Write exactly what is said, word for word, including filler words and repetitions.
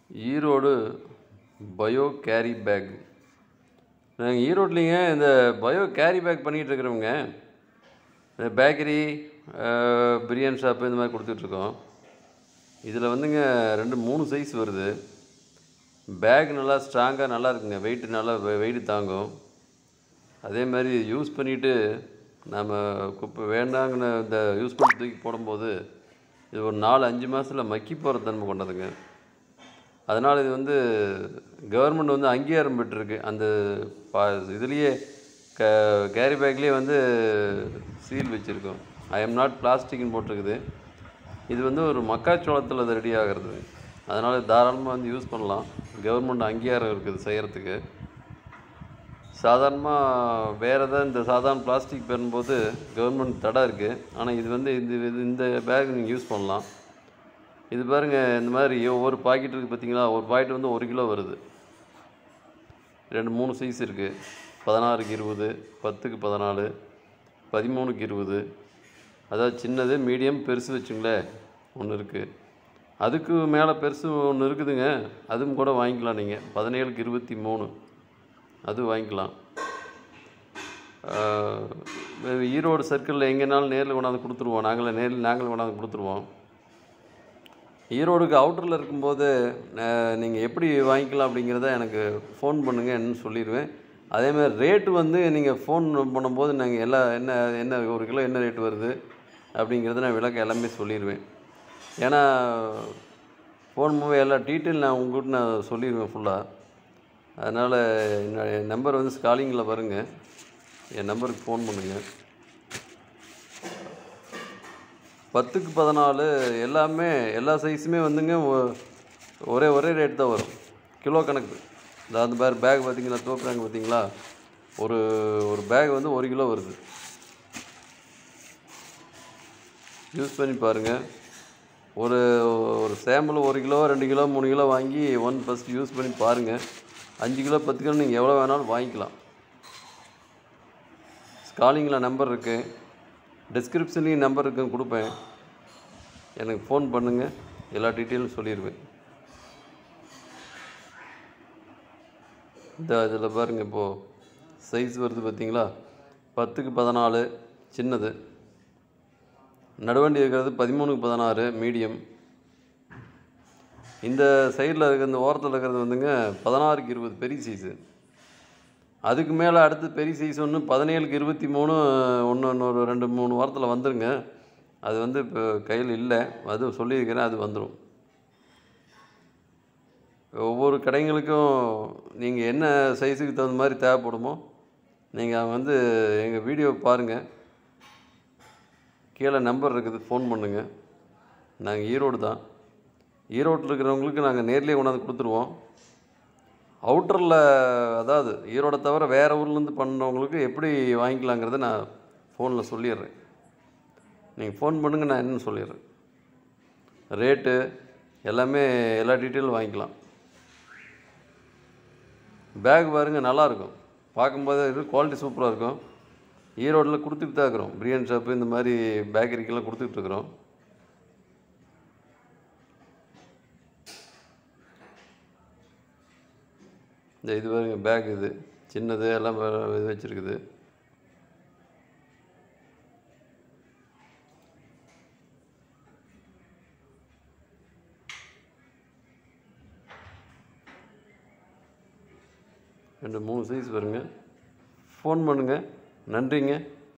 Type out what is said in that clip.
Erode bio carry bag. நாங்கள் ஈரோட்லேங்க இந்த bio carry bag பண்ணிகிட்டு இருக்கிறவங்க இந்த பேக்கரி, பிரியாணி ஷாப்பு இந்த மாதிரி கொடுத்துட்ருக்கோம். இதில் வந்துங்க ரெண்டு மூணு சைஸ் வருது. பேக் நல்லா ஸ்ட்ராங்காக நல்லா இருக்குங்க, வெயிட்டு நல்லா வெயிட்டு தாங்கும். அதே மாதிரி யூஸ் பண்ணிவிட்டு நம்ம குப்பை வேண்டாங்கன்னு இந்த யூஸ் பண்ணி தூக்கி போடும்போது இது ஒரு நாலு அஞ்சு மாதத்தில் மக்கி போகிற தன்மை கொண்டதுங்க. அதனால் இது வந்து கவர்மெண்ட் வந்து அங்கீகாரம் பெற்றிருக்கு. அந்த பா இதுலேயே க கேரி பேக்லேயே வந்து சீல் வச்சுருக்கோம். ஐ எம் நாட் பிளாஸ்டிக்னு போட்டிருக்குது. இது வந்து ஒரு மக்காச்சோளத்தில் அது ரெடி ஆகிறது. அதனால் தாராளமாக வந்து யூஸ் பண்ணலாம். கவர்மெண்ட் அங்கீகாரம் இருக்குது செய்கிறதுக்கு. சாதாரணமாக வேறு எதாவது இந்த சாதாரண பிளாஸ்டிக் பெறும்போது கவர்மெண்ட் தடை இருக்குது. ஆனால் இது வந்து இந்த இந்த பேக் நீங்கள் யூஸ் பண்ணலாம். இது பாருங்கள், இந்த மாதிரி ஒவ்வொரு பாக்கெட் இருக்குது பார்த்தீங்களா? ஒரு பாக்கெட் வந்து ஒரு கிலோ வருது. ரெண்டு மூணு சைஸ் இருக்குது. பதினாறுக்கு இருபது, பத்துக்கு பதினாலு, பதிமூணுக்கு இருபது. அதாவது சின்னது, மீடியம், பெருசு வச்சுங்களேன் ஒன்று இருக்குது. அதுக்கு மேலே பெருசு ஒன்று இருக்குதுங்க. அதுவும் கூட வாங்கிக்கலாம் நீங்கள். பதினேழுக்கு இருபத்தி மூணு அது வாங்கிக்கலாம். ஈரோடு சர்க்கிளில் எங்கேனாலும் நேரில் கொண்டாந்து கொடுத்துருவோம். நாங்களே நேரில் நாங்களும் கொண்டாந்து கொடுத்துருவோம். ஈரோடுக்கு அவுட்டரில் இருக்கும்போது நீங்கள் எப்படி வாங்கிக்கலாம் அப்படிங்கிறத எனக்கு ஃபோன் பண்ணுங்கள், என்னன்னு சொல்லிடுவேன். அதேமாதிரி ரேட்டு வந்து நீங்கள் ஃபோன் பண்ணும்போது நாங்கள் எல்லாம் என்ன என்ன ஒரு கிலோ என்ன ரேட்டு வருது அப்படிங்கிறத நான் விளக்க எல்லாமே சொல்லிடுவேன். ஏன்னா ஃபோன் மூவி எல்லா டீட்டெயில் நான் உங்கள்கிட்ட நான் சொல்லிடுவேன் ஃபுல்லாக. அதனால் என் நம்பர் வந்து ஸ்காலிங்கில் வருங்க. என் நம்பருக்கு ஃபோன் பண்ணுங்கள். பத்துக்கு பதினாலு எல்லாமே எல்லா சைஸுமே வந்துங்க ஒரே ஒரே ரேட் தான் வரும், கிலோ கணக்கு. அந்த பேர் பேக் பார்த்தீங்களா, தோக்குறாங்க பார்த்தீங்களா? ஒரு ஒரு பேக் வந்து ஒரு கிலோ வருது. யூஸ் பண்ணி பாருங்கள். ஒரு ஒரு சாம்பிள் ஒரு கிலோ, ரெண்டு கிலோ, மூணு கிலோ வாங்கி ஒன் ஃபஸ்ட் யூஸ் பண்ணி பாருங்கள். அஞ்சு கிலோ பத்து கிலோ நீங்கள் எவ்வளோ வேணாலும் வாங்கிக்கலாம். ஸ்காலிங்கில் நம்பர் இருக்குது, டிஸ்கிரிப்ஷன்லேயும் நம்பர் இருக்குன்னு கொடுப்பேன். எனக்கு ஃபோன் பண்ணுங்கள், எல்லா டீட்டெயிலும் சொல்லிடுவேன். இந்த இதில் பாருங்கள், இப்போது சைஸ் வருது பார்த்தீங்களா? பத்துக்கு பதினாலு சின்னது, நடுவண்டி இருக்கிறது பதிமூணுக்கு பதினாறு மீடியம். இந்த சைடில் இருக்கிற இந்த ஓரத்தில் இருக்கிறது வந்துங்க பதினாறுக்கு இருபது பெரிய சைஸு. அதுக்கு மேலே அடுத்து பெரிய சைஸ் ஒன்று பதினேழுக்கு இருபத்தி மூணு ஒன்று இன்னொரு ரெண்டு மூணு வாரத்தில் வந்துடுங்க. அது வந்து இப்போ கையில் இல்லை, அது சொல்லியிருக்கிறேன், அது வந்துடும். ஒவ்வொரு கடைங்களுக்கும் நீங்கள் என்ன சைஸுக்கு தகுந்த மாதிரி தேவைப்படுமோ நீங்கள் வந்து எங்கள் வீடியோ பாருங்கள். கீழே நம்பர் இருக்குது, ஃபோன் பண்ணுங்கள். நாங்கள் ஈரோடு தான். ஈரோட்டில் இருக்கிறவங்களுக்கு நாங்கள் நேர்லேயே கொண்டாந்து கொடுத்துருவோம். அவுட்டரில், அதாவது ஈரோடை தவிர வேறு ஊர்லேருந்து பண்ணுறவங்களுக்கு எப்படி வாங்கிக்கலாங்கிறத நான் ஃபோனில் சொல்லிடுறேன். நீங்கள் ஃபோன் பண்ணுங்கள், நான் என்னென்னு சொல்லிடுறேன். ரேட்டு எல்லாமே எல்லா டீட்டெயிலும் வாங்கிக்கலாம். பேக் பாருங்கள், நல்லாயிருக்கும். பார்க்கும்போது இது குவாலிட்டி சூப்பராக இருக்கும். ஈரோட்டில் கொடுத்துட்டு தான் இருக்கிறோம். பிரியாணி ஷாப்பு இந்த மாதிரி பேக்கரிக்கெல்லாம் கொடுத்துட்ருக்குறோம். இந்த இது பாருங்க, பேக் இது சின்னது எல்லாம் இது வச்சுருக்குது. ரெண்டு மூணு சைஸ் வருங்க. ஃபோன் பண்ணுங்கள். நன்றிங்க.